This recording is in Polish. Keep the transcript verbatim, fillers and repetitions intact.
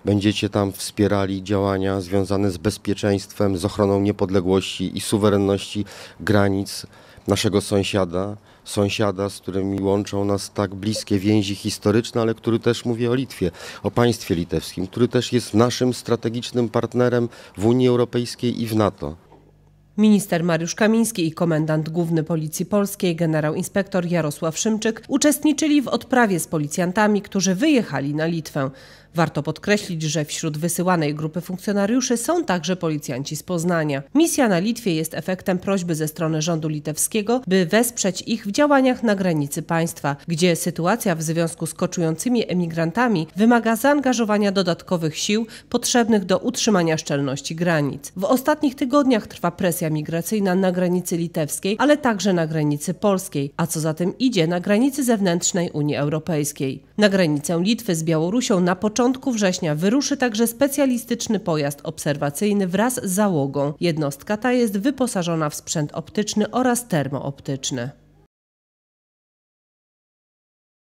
będziecie tam wspierali działania związane z bezpieczeństwem, z ochroną niepodległości i suwerenności granic naszego sąsiada, sąsiada, z którymi łączą nas tak bliskie więzi historyczne, ale który też, mówię o Litwie, o państwie litewskim, który też jest naszym strategicznym partnerem w Unii Europejskiej i w NATO. Minister Mariusz Kamiński i komendant główny Policji Polskiej, generał inspektor Jarosław Szymczyk, uczestniczyli w odprawie z policjantami, którzy wyjechali na Litwę. Warto podkreślić, że wśród wysyłanej grupy funkcjonariuszy są także policjanci z Poznania. Misja na Litwie jest efektem prośby ze strony rządu litewskiego, by wesprzeć ich w działaniach na granicy państwa, gdzie sytuacja w związku z koczującymi emigrantami wymaga zaangażowania dodatkowych sił potrzebnych do utrzymania szczelności granic. W ostatnich tygodniach trwa presja migracyjna na granicy litewskiej, ale także na granicy polskiej, a co za tym idzie na granicy zewnętrznej Unii Europejskiej. Na granicę Litwy z Białorusią na początku września wyruszy także specjalistyczny pojazd obserwacyjny wraz z załogą. Jednostka ta jest wyposażona w sprzęt optyczny oraz termooptyczny.